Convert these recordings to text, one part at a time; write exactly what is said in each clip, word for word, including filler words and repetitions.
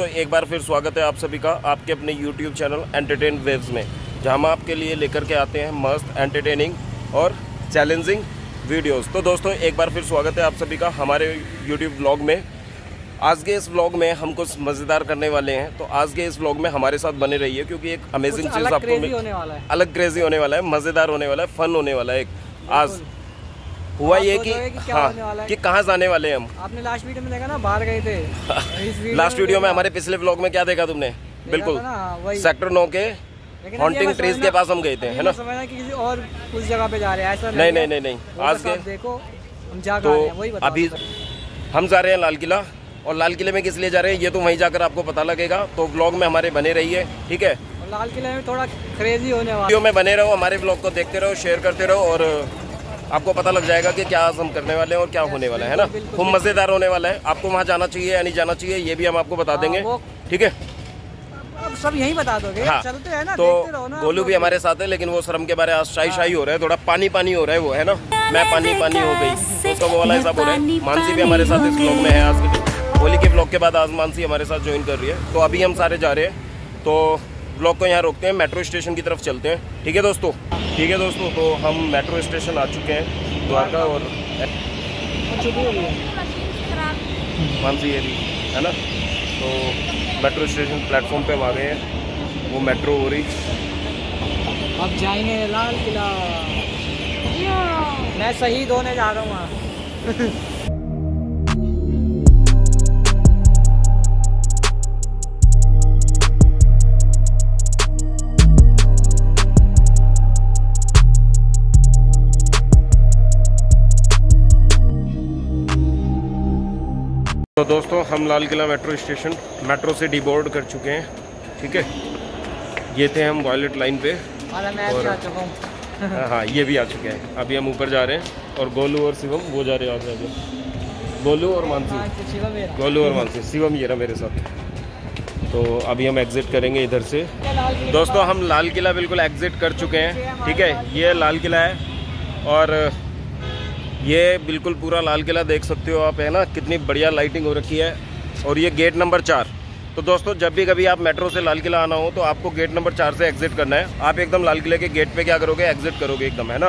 दोस्तों एक बार फिर स्वागत है आप सभी का आपके अपने यूट्यूब चैनल एंटरटेन वेव्स में, जहां हम आपके लिए लेकर के आते हैं मस्त एंटरटेनिंग और चैलेंजिंग वीडियोस। तो दोस्तों एक बार फिर स्वागत है आप सभी का हमारे यूट्यूब व्लॉग में। आज के इस व्लॉग में हम कुछ मज़ेदार करने वाले हैं, तो आज के इस व्लॉग में हमारे साथ बने रहिए क्योंकि एक अमेजिंग चीज़ आपको होने वाला है, अलग क्रेजी होने वाला है, मज़ेदार होने वाला है, फन होने वाला है। एक आज हुआ ये कि, कि हाँ कि कहाँ जाने वाले हैं हम। आपने लास्ट वीडियो में देखा ना, बाहर गए थे। लास्ट वीडियो में हमारे पिछले व्लॉग में क्या देखा तुमने? बिल्कुल सेक्टर नौ के हॉन्टिंग ट्रीज के पास हम गए थे, है ना। समझना कि किसी और उस जगह पे जा रहे हैं, ऐसा नहीं नहीं नहीं नहीं आज के देखो हम जा तो अभी हम जा रहे हैं लाल किला, और लाल किले में किस लिए जा रहे हैं ये तो वहीं जाकर आपको पता लगेगा। तो व्लॉग में हमारे बने रहिए, ठीक है। लाल किले में थोड़ा क्रेजी होने वाला, वीडियो में बने रहो, हमारे व्लॉग को देखते रहो, शेयर करते रहो, और आपको पता लग जाएगा कि क्या आज हम करने वाले हैं और क्या होने वाला है ना। खूब मज़ेदार होने वाला है। आपको वहाँ जाना चाहिए या नहीं जाना चाहिए ये भी हम आपको बता देंगे, ठीक है। अब सब यहीं बता दोगे। हाँ। चलते हैं ना, तो गोलू भी हमारे साथ है, लेकिन वो शर्म के बारे आज शाही शाही हो रहा है, थोड़ा पानी पानी हो रहा है वो, है ना। मैं पानी पानी हो गई, उसका वो वाला हिसाब हो रहा है। मानसी भी हमारे साथ इस व्लॉग में है। आज के होली के व्लॉग के बाद आज मानसी हमारे साथ ज्वाइन कर रही है। तो अभी हम सारे जा रहे हैं, तो व्लॉग को यहाँ रोकते हैं, मेट्रो स्टेशन की तरफ चलते हैं, ठीक है दोस्तों। ठीक है दोस्तों, तो हम मेट्रो स्टेशन आ चुके हैं द्वारका, और मानसी ये है ना। तो मेट्रो स्टेशन प्लेटफॉर्म पे हम आ गए हैं, वो मेट्रो हो रही। अब जाएंगे लाल किला, मैं शहीद होने जा रहा हूँ वहाँ। तो दोस्तों हम Lal Qila metro station metro से डिबोर्ड कर चुके हैं, ठीक है। ये थे हम वॉयलेट लाइन पे, और आ चुका हूँ। हाँ ये भी आ चुके हैं। अभी हम ऊपर जा रहे हैं, और गोलू और शिवम वो जा रहे हैं आगे आगे। गोलू और मानसी, गोलू और मानसी, शिवम ये रहा मेरे साथ। तो अभी हम एग्जिट करेंगे इधर से। दोस्तों हम लाल किला बिल्कुल एग्जिट कर चुके हैं, ठीक है। ये लाल किला है, और ये बिल्कुल पूरा लाल किला देख सकते हो आप, है ना। कितनी बढ़िया लाइटिंग हो रखी है, और ये गेट नंबर चार। तो दोस्तों जब भी कभी आप मेट्रो से लाल किला आना हो तो आपको गेट नंबर चार से एग्जिट करना है। आप एकदम लाल किले के गेट पे क्या करोगे, एग्जिट करोगे एकदम, है ना।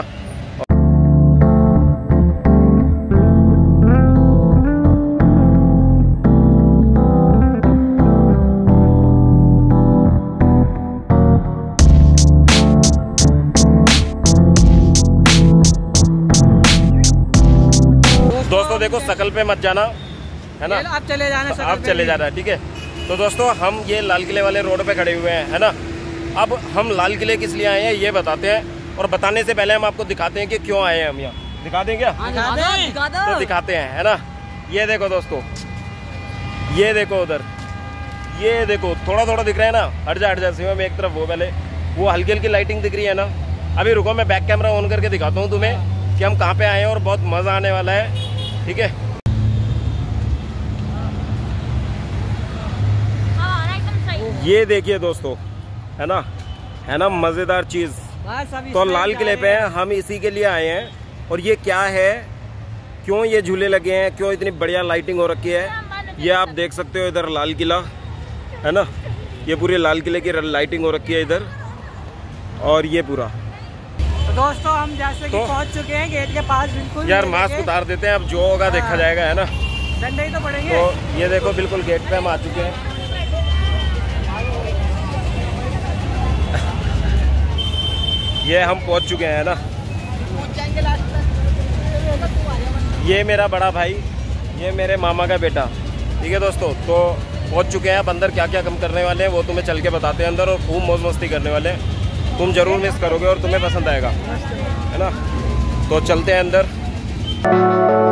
दोस्तों देखो शकल पे मत जाना, है ना। आप चले जाना, आप चले जाना, ठीक है। तो दोस्तों हम ये लाल किले वाले रोड पे खड़े हुए हैं, है ना। अब हम लाल किले किस लिए आए हैं ये बताते हैं, और बताने से पहले हम आपको दिखाते हैं कि क्यों आए हैं हम यहाँ। दिखा दें क्या? दिखा दो, दिखा दो। तो दिखाते हैं, है ना। ये देखो दोस्तों, ये देखो उधर, ये देखो थोड़ा थोड़ा दिख रहा है ना। हट जा हट जा शिवम एक तरफ, वो पहले वो हल्की हल्की लाइटिंग दिख रही है ना। अभी रुको मैं बैक कैमरा ऑन करके दिखाता हूँ तुम्हें कि हम कहाँ पे आए हैं, और बहुत मज़ा आने वाला है, ठीक है। ये देखिए दोस्तों, है ना, है ना मज़ेदार चीज़। तो लाल किले पे हम इसी के लिए आए हैं, और ये क्या है, क्यों ये झूले लगे हैं, क्यों इतनी बढ़िया लाइटिंग हो रखी है, ये आप देख सकते हो। इधर लाल किला है ना, ये पूरे लाल किले की लाइटिंग हो रखी है इधर, और ये पूरा। तो दोस्तों हम जैसे कि पहुंच चुके हैं गेट के पास, बिल्कुल। यार मास्क उतार देते हैं, अब जो होगा देखा जाएगा, है ना। डंडे ही तो पड़ेंगे। तो ये देखो बिल्कुल गेट पे हम आ चुके हैं। ये हम पहुंच चुके हैं, ना। ये मेरा बड़ा भाई, ये मेरे मामा का बेटा, ठीक है दोस्तों। तो पहुंच चुके हैं। अब अंदर क्या क्या कम करने वाले हैं वो तुम्हें चल के बताते हैं अंदर, और खूब मौज मस्ती करने वाले हैं। तुम जरूर मिस करोगे और तुम्हें पसंद आएगा, है ना। तो चलते हैं अंदर।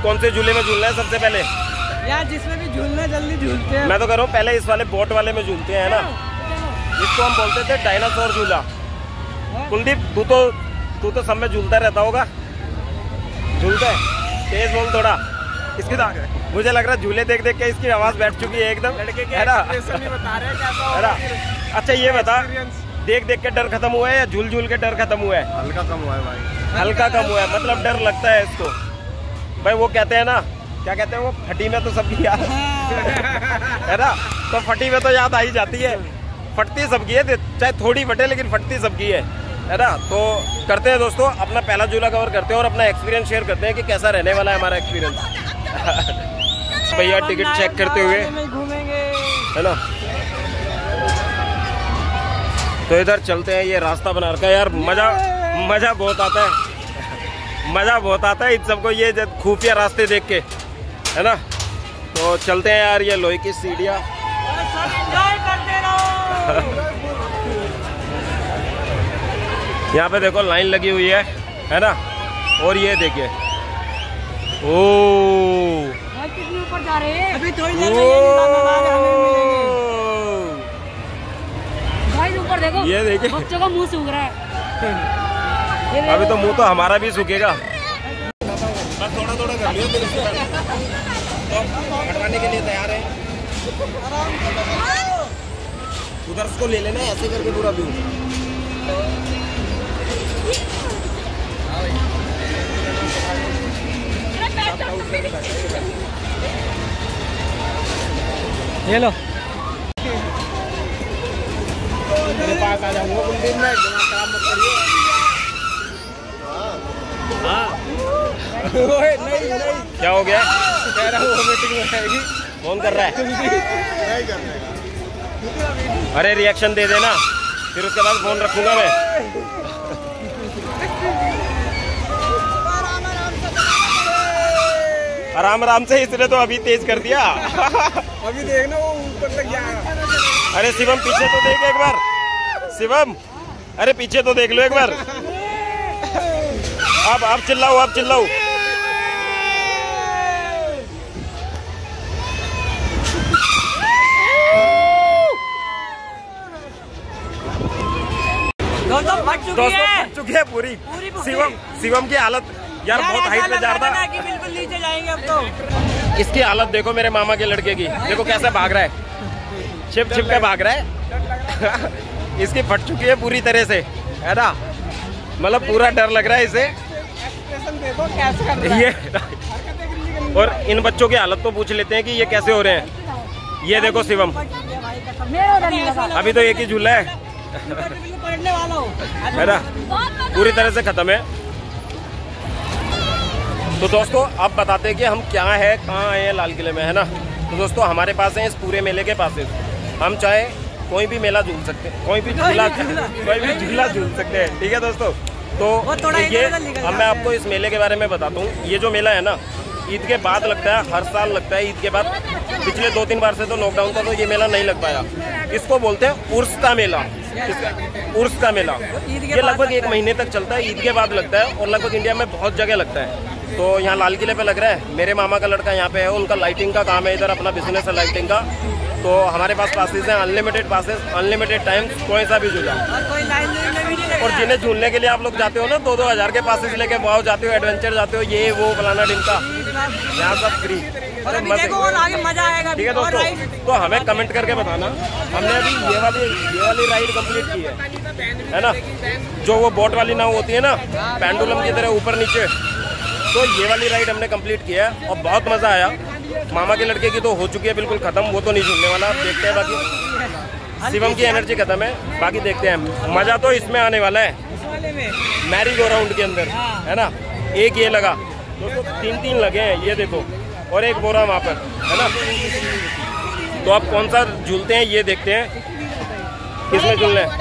कौन से झूले में झूलना है सबसे पहले? यार जिसमें भी झूलना जल्दी झूलते हैं। मैं तो कह रहा हूँ पहले इस वाले बोट वाले में झूलते हैं ना, इसको हम बोलते थे डायनासोर झूला। कुलदीप तू तो तू तो सब में झूलता रहता होगा, झूलता है, तेज बोल थोड़ा। इसकी मुझे लग रहा है झूले देख देख के इसकी आवाज बैठ चुकी है एकदम, है ना? है ना? अच्छा ये बता, देख देख के डर खत्म हुआ है या झूल झूल के डर खत्म हुआ है? हल्का कम हुआ है भाई, हल्का कम हुआ है, मतलब डर लगता है इसको भाई। वो कहते हैं ना, क्या कहते हैं वो, फटी में तो सबकी याद है ना, तो फटी में तो याद आ ही जाती है। फटती सबकी है, चाहे थोड़ी फटे लेकिन फटती सबकी है, है ना? तो करते हैं दोस्तों, अपना पहला झूला कवर करते हैं और अपना एक्सपीरियंस शेयर करते हैं कि कैसा रहने वाला है हमारा एक्सपीरियंस। भैया टिकट चेक करते हुए घूमेंगे, है ना? तो इधर चलते हैं, ये रास्ता बना रखा है यार। मजा मजा बहुत आता है, मजा बहुत आता है इन सबको ये खुफिया रास्ते देख के, है ना? तो चलते हैं यार, ये लोहे की सीढ़ियाँ। यहाँ पे देखो लाइन लगी हुई है, है ना? और ये देखिए, ओ कितने ऊपर जा रहे हैं, अभी थोड़ी देर में ऊपर देखो, ये देखिए बच्चों का मुंह सूख रहा है। अभी तो मुंह तो हमारा भी सूखेगा। बस थोड़ा थोड़ा कर लियो, तो हटवाने के लिए तैयार है। उधर उसको ले लेना, ऐसे करके पूरा व्यू। ये लो, मेरे पास आ जाऊंगा कुलदीप में, दिमाग खराब मत करिए। हाँ नहीं नहीं, क्या हो गया? कह रहा हूँ मीटिंग में आएगी। फोन कर रहा है? नहीं करने का। अरे रिएक्शन दे देना, फिर उसके बाद फोन रखूंगा मैं। आराम आराम से, इसने तो अभी तेज कर दिया। अभी देखना वो ऊपर तक जाएगा। अरे शिवम पीछे तो देख एक बार, शिवम अरे पीछे तो देख लो एक बार। अब आप चिल्लाओ, आप चिल्लाओ। दोस्तों फट चुकी दोस्तों है, फट चुकी है पूरी, पूरी पूरी। शिवम शिवम की हालत यार बहुत हाइट पे जा रहा था, बिल्कुल नीचे जाएंगे अब तो। इसकी हालत देखो मेरे मामा के लड़के की, देखो कैसे भाग रहा है, छिप छिप के भाग रहा है। इसकी फट चुकी है पूरी तरह से, है ना? मतलब पूरा डर लग रहा है इसे। देखो कैसे कर रहा है। ये और इन बच्चों की हालत तो पूछ लेते हैं कि ये कैसे हो रहे हैं। ये देखो शिवम, अभी तो एक ही झूला है, है ना? पूरी तरह से खत्म है। तो दोस्तों अब बताते हैं कि हम क्या है, कहाँ आए हैं लाल किले में, है ना? तो दोस्तों हमारे पास है इस पूरे मेले के पास है, हम चाहे कोई भी मेला झूल सकते हैं, कोई भी झूला कोई भी झूला झूल सकते हैं, ठीक है दोस्तों? तो ये अब मैं आपको इस मेले के बारे में बताता हूँ। ये जो मेला है ना, ईद के बाद लगता है, हर साल लगता है ईद के बाद। पिछले दो तीन बार से तो लॉकडाउन था तो ये मेला नहीं लग पाया। इसको बोलते हैं उर्स का मेला, उर्स का मेला। ये लगभग एक महीने तक चलता है, ईद के बाद लगता है और लगभग इंडिया में बहुत जगह लगता है। तो यहाँ लाल किले पे लग रहा है, मेरे मामा का लड़का यहाँ पे है, उनका लाइटिंग का काम है, इधर अपना बिजनेस है लाइटिंग का। तो हमारे पास पासेस हैं, अनलिमिटेड पासेस, अनलिमिटेड टाइम, कोई सा भी झूला। और जिन्हें झूलने के लिए आप लोग जाते हो ना, दो दो हजार के पासेस लेके वाव जाते हो, एडवेंचर जाते हो, ये वो फलाना ढिमका, यहाँ सब फ्री, मजा आएगा। ठीक है दोस्तों? तो हमें कमेंट करके बताना, हमने अभी ये वाली ये वाली राइड कंप्लीट की है, है ना? जो वो बोट वाली नाव होती है ना, पेंडुलम की तरह ऊपर नीचे, तो ये वाली राइड हमने कंप्लीट किया है और बहुत मजा आया। मामा के लड़के की तो हो चुकी है बिल्कुल खत्म, वो तो नहीं झूलने वाला, देखते हैं। बाकी शिवम की एनर्जी खत्म है, बाकी देखते हैं। मजा तो इसमें आने वाला है, मैरी गो राउंड के अंदर, है ना? एक ये लगा दोस्तों, तीन तीन लगे हैं, ये देखो, और एक बोरा वहाँ पर, है ना? तो आप कौन सा झूलते हैं ये देखते हैं, किसमें झूलना है।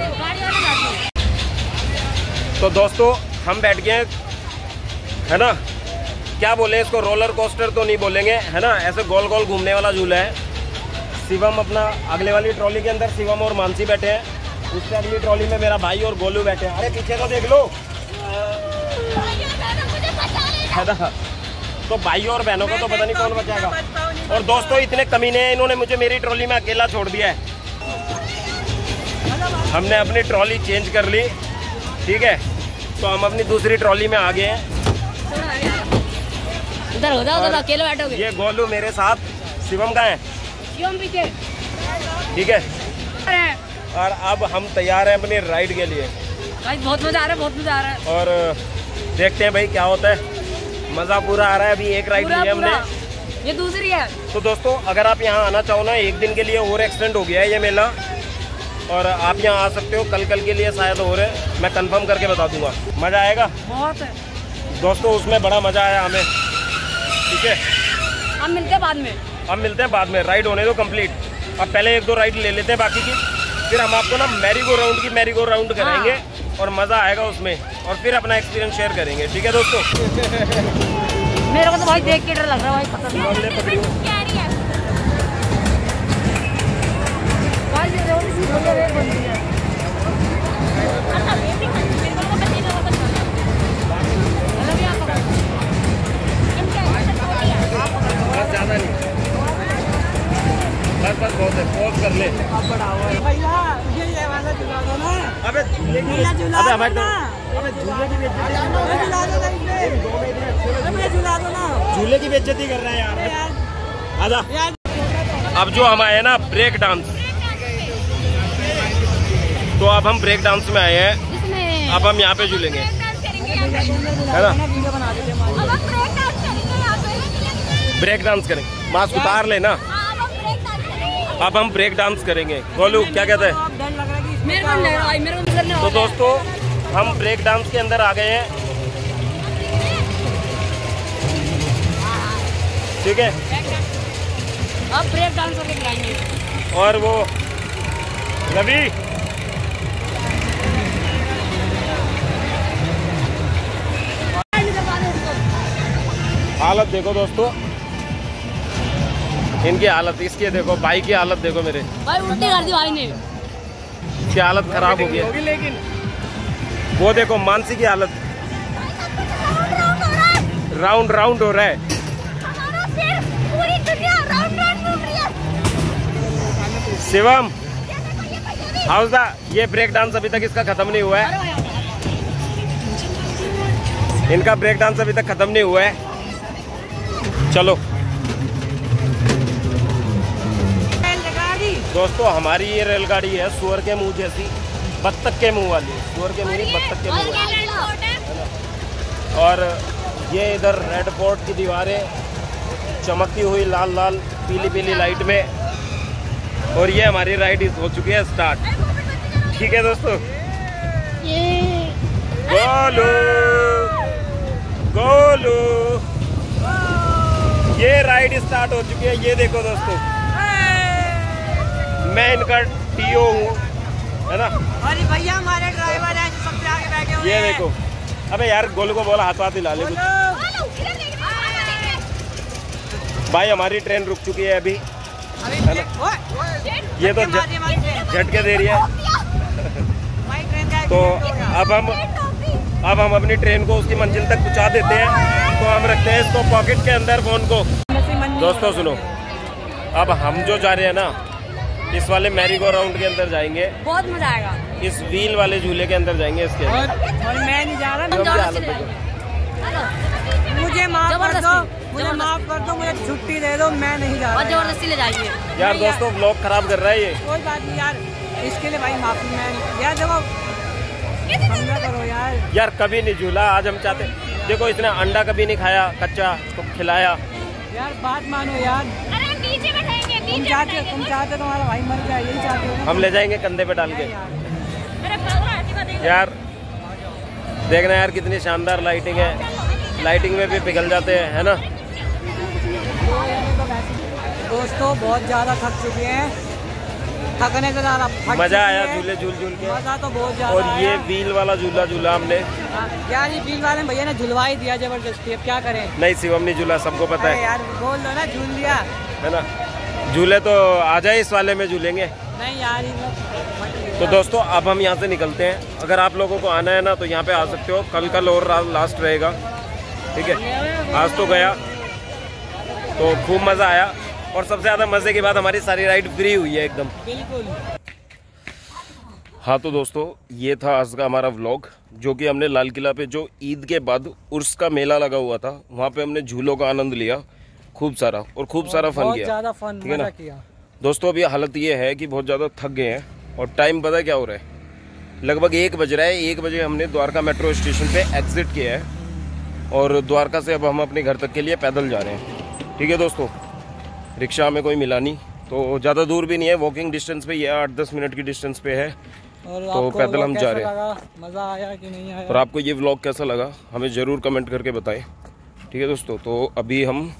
तो दोस्तों हम बैठ गए, है ना? क्या बोले इसको, रोलर कोस्टर तो नहीं बोलेंगे, है ना? ऐसे गोल गोल घूमने वाला झूला है। शिवम अपना अगले वाली ट्रॉली के अंदर शिवम और मानसी बैठे हैं, उससे अगली ट्रॉली में मेरा भाई और गोलू बैठे हैं। अरे पीछे तो देख लो, है ना? तो भाइयों और बहनों को तो पता नहीं कौन बचाएगा। और दोस्तों इतने कमीने हैं, इन्होंने मुझे मेरी ट्रॉली में अकेला छोड़ दिया है। हमने अपनी ट्रॉली चेंज कर ली, ठीक है, तो हम अपनी दूसरी ट्रॉली में आ गए हैं। उधर हो जाओ, उधर अकेले बैठोगे। ये गोलू मेरे साथ, शिवम का है, शिवम पीछे, ठीक है। और अब हम तैयार हैं अपनी राइड के लिए। भाई बहुत मजा आ रहा है, बहुत मजा आ रहा है। और देखते हैं भाई क्या होता है, मज़ा पूरा आ रहा है। अभी एक राइड ली है हमने, ये दूसरी है। तो दोस्तों अगर आप यहाँ आना चाहो ना, एक दिन के लिए और एक्सटेंड हो गया है ये मेला, और आप यहाँ आ सकते हो। कल कल के लिए शायद हो रहे, मैं कंफर्म करके बता दूंगा। मज़ा आएगा बहुत है दोस्तों, उसमें बड़ा मज़ा आया हमें, ठीक है। हम मिलते हैं बाद में, हम मिलते हैं बाद में, राइड होने दो कंप्लीट। अब पहले एक दो राइड ले लेते हैं बाकी की, फिर हम आपको ना मैरी गो राउंड की मैरी गो राउंड कराएंगे। हाँ। और मज़ा आएगा उसमें, और फिर अपना एक्सपीरियंस शेयर करेंगे, ठीक है दोस्तों। मेरे को तो भाई देख के डर लग रहा है भाई, पता नहीं। बस ज़्यादा नहीं, बस बस बहुत है, पॉज कर ले। भैया ये ये वाला झूला दो ना। अबे झूले की, अबे हमारे तो अबे झूले की बेइज्जती, झूला दो ना इसे, झूला दो ना। झूले की बेइज्जती कर रहा है यार, आजा। अब जो हम आए ना ब्रेक डांस, तो अब हम ब्रेक डांस में आए हैं। अब हम यहाँ पे झूलेंगे, है ना। ब्रेक डांस करेंगे, मास्क उतार लेना। अब हम ब्रेक डांस करेंगे। गोलू क्या कहते हैं? मेरे को नहीं आई, मेरे को नहीं तो दोस्तों हम ब्रेक डांस के अंदर आ गए हैं, ठीक है। अब ब्रेक डांस करके दिखाएंगे। और वो रवि, हालत देखो दोस्तों, इनकी हालत, इसकी देखो, भाई की हालत देखो, मेरे भाई उल्टी कर दी भाई ने, इसकी हालत खराब हो गई है। लेकिन वो देखो मानसी की हालत, राउंड राउंड हो रहा है। शिवम हाउस दा, ये ब्रेक डांस अभी तक इसका खत्म नहीं हुआ है, इनका ब्रेक डांस अभी तक खत्म नहीं हुआ है। चलो दोस्तों, हमारी ये रेलगाड़ी है सुअर के मुंह जैसी, बत्तख के मुंह वाली, सुअर के मुंह नहीं, बत्तख के मुंह वाली। और ये इधर रेड फोर्ट की दीवारें चमकती हुई लाल लाल पीली पीली लाइट में, और ये हमारी राइड हो चुकी है स्टार्ट, ठीक है दोस्तों। गोलू गोलू, ये राइड स्टार्ट हो चुकी है। ये देखो दोस्तों, मैं इनका टीओ हूँ, है ना। अरे भैया हमारे ड्राइवर हैं जो सबसे आगे बैठे हुए ये देखो, अबे यार गोलू को बोला हाथ हाथ हिला ले कुछ। भाई हमारी ट्रेन रुक चुकी है अभी, है ना। ये तो झटके दे रही है। तो अब हम अब हम अपनी ट्रेन को उसकी मंजिल तक पहुंचा देते हैं। तो हम रखते हैं इसको पॉकेट के अंदर, फोन को। दोस्तों सुनो, अब हम जो जा रहे हैं ना, इस वाले मैरी गो राउंड के अंदर जाएंगे, बहुत मजा आएगा। इस व्हील वाले झूले के अंदर जाएंगे, इसके अंदर। और, और मैं नहीं जा रहा, मुझे माफ कर दो, मुझे माफ कर दो, मुझे छुट्टी दे दो, मैं नहीं जा रहा। जबरदस्ती ले जाइए यार दोस्तों, ब्लॉग खराब कर रहा है ये। कोई बात नहीं यार, इसके लिए भाई माफी। मैं यार देखो, हमला करो यार। यार कभी नहीं झूला, आज हम चाहते, देखो इसने अंडा कभी नहीं खाया कच्चा, तो खिलाया। यार बात मानो यार, नीचे बैठेंगे, तुम चाहते तुम चाहते तुम्हारा भाई मर जाए, यही चाहते हो ना? हम ले जाएंगे कंधे पे डाल के। यार देखना यार, कितनी शानदार लाइटिंग है, लाइटिंग में भी पिघल जाते हैं, है ना। दोस्तों बहुत ज्यादा थक चुके हैं, थकने के ज्यादा मजा आया झूले झूल झूल के, मजा तो बहुत ज्यादा। और ये व्हील वाला झूला झूला हमने, यार ये व्हील वाले भैया ने झुलवा ही दिया जबरदस्ती, अब क्या करें। नहीं शिवम नहीं झूला, सबको पता है यार, बोल दो ना, झूल दिया, है ना। झूले तो आ जाए, इस वाले में झूलेंगे। नहीं यार। तो दोस्तों अब हम यहाँ से निकलते हैं। अगर आप लोगों को आना है ना, तो यहाँ पे आ सकते हो। कल कल और लास्ट रहेगा, ठीक है। आज तो गया, तो खूब मज़ा आया और सबसे ज़्यादा मज़े की बात हमारी सारी राइड फ्री हुई है एकदम। बिल्कुल। हाँ तो दोस्तों ये था आज का हमारा व्लॉग, जो कि हमने लाल किला पे जो ईद के बाद उर्स का मेला लगा हुआ था वहाँ पे हमने झूलों का आनंद लिया खूब सारा और खूब सारा फन किया, ज़्यादा फन ठीक है ना किया। दोस्तों अभी हालत ये है कि बहुत ज़्यादा थक गए हैं और टाइम पता क्या हो रहा है, लगभग एक बज रहा है। एक बजे हमने द्वारका मेट्रो स्टेशन पे एग्जिट किया है और द्वारका से अब हम अपने घर तक के लिए पैदल जा रहे हैं। ठीक है दोस्तों, रिक्शा हमें कोई मिला नहीं, तो ज़्यादा दूर भी नहीं है, वॉकिंग डिस्टेंस पे ये आठ दस मिनट की डिस्टेंस पे है। और तो पैदल हम जा रहे हैं। मज़ा आया कि नहीं आया? और आपको ये व्लॉग कैसा लगा हमें ज़रूर कमेंट करके बताएं। ठीक है दोस्तों, तो अभी हम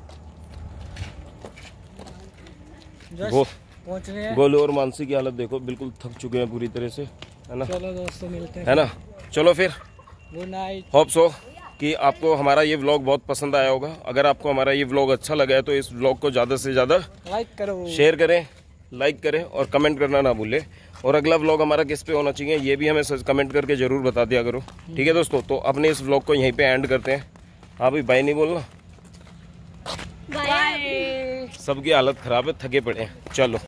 गो पहुंच रहे हैं। गोलू और मानसी की हालत देखो, बिल्कुल थक चुके हैं पूरी तरह से, है ना। चलो दोस्तों मिलते हैं, है ना। चलो फिर, गुड नाइट। होप सो कि आपको हमारा ये व्लॉग बहुत पसंद आया होगा। अगर आपको हमारा ये व्लॉग अच्छा लगा है तो इस व्लॉग को ज़्यादा से ज़्यादा लाइक करो, शेयर करें, लाइक करें और कमेंट करना ना भूलें। और अगला व्लॉग हमारा किस पे होना चाहिए ये भी हमें कमेंट करके ज़रूर बता दिया करो। ठीक है दोस्तों, तो अपने इस व्लॉग को यहीं पे एंड करते हैं। हाँ भाई, बाय नहीं बोलना, बाय। सबकी हालत ख़राब है, थके पड़े हैं। चलो।